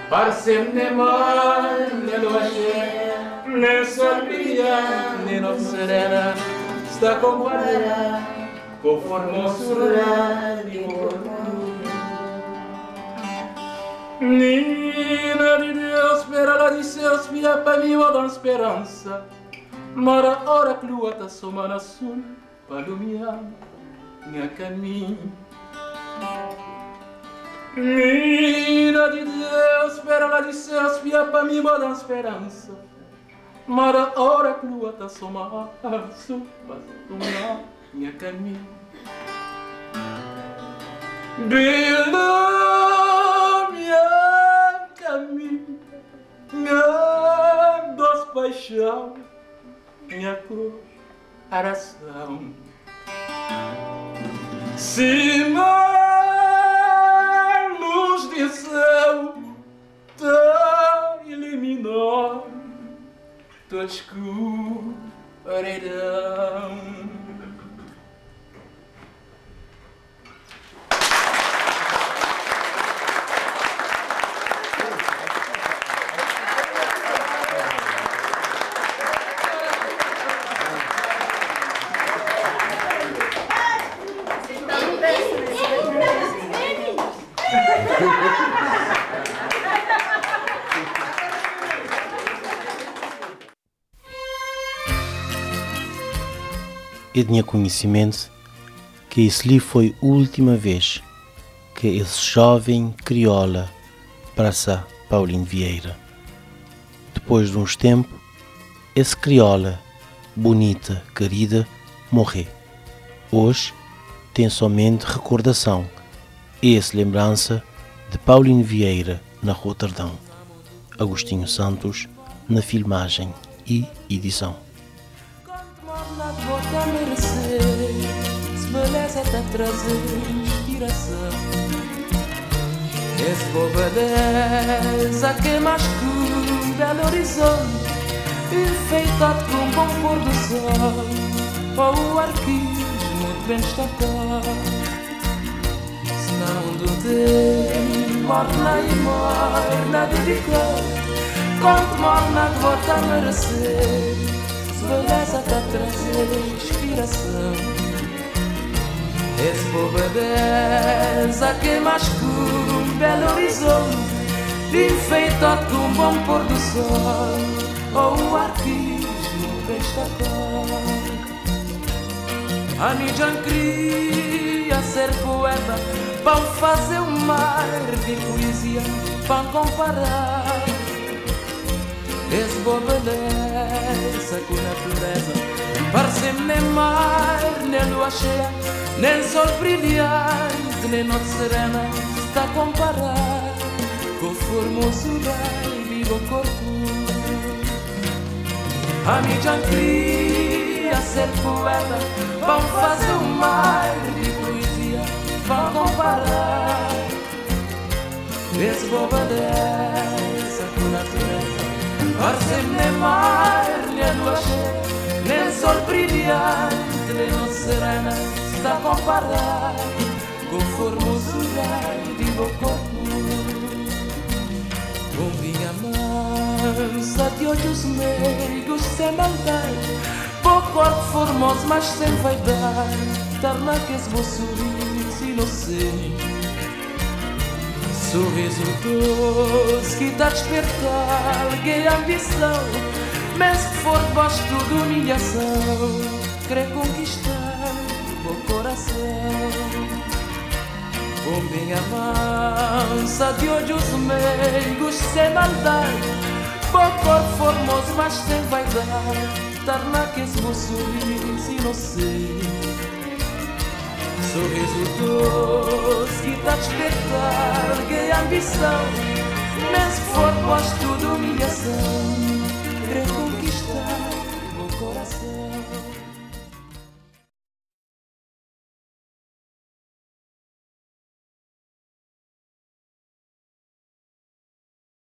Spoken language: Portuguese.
Parece-me nem mar, nem lua cheia, nem sol brilhante, nem noite serena, está comparada com o formoso olhar de corpo. Nina de Deus, espera lá de seus, via para mim uma esperança. Mara hora que lua está somando azul, para iluminar meu caminho. Nina de Deus, espera lá de seus, via para mim uma esperança. Mara hora que lua está somando azul, para iluminar meu caminho. Bela minha caminho, minha doce paixão, minha cruz, oração. Se a luz do céu te eliminar, tua escuridão. Eu tinha conhecimento que isso ali foi a última vez que esse jovem crioula praça Paulinho Vieira. Depois de uns tempos, esse crioula, bonita, querida, morreu. Hoje tem somente recordação e essa lembrança de Paulinho Vieira na Roterdão. Agostinho Santos na filmagem e edição. Vou-te a merecer, se beleza te trazer inspiração. Esse boa beleza que mais que um belo horizonte, enfeitado com um bom pôr do sol, ou o arquismo de bem destacado. Se não do tempo, morna e morna dedicada, quanto morna que vou-te a merecer, beleza tá trazer inspiração. Esse boa beleza que mais que um belo horizonte, enfeitado com um bom pôr do sol, ou o arquismo bem destacado. A Nijan queria ser poeta, para fazer um mar de poesia, para comparar. Esse boa beleza com natureza, parece-me nem mar, nem lua cheia, nem sol brilhante, nem noite serena, está a comparar com o formoso baile do corpo. A Nijan queria ser poeta, para fazer um mar de poesia, para comparar. Esse boa beleza com natureza, parece-me nem mar, nem lua cheia, nem sol brilhante, nem noite serena, está a comparar com o formoso baile do corpo. Com minha mansa de olhos meigos, sem maldade, com corpo formoso, mas sem vaidade, torna que esse meu sorriso inocente, sorriso doce que dá a despertar alguém a ambição, mas que for debaixo de humilhação, querer conquistar o coração. Com minha mansa de olhos meigos, sem maldade, com corpo formoso, mas sem vaidade, torna que esse meu sorriso inocente, sorriso doce que dá a despertar alguém a ambição, mas se for debaixo de humilhação,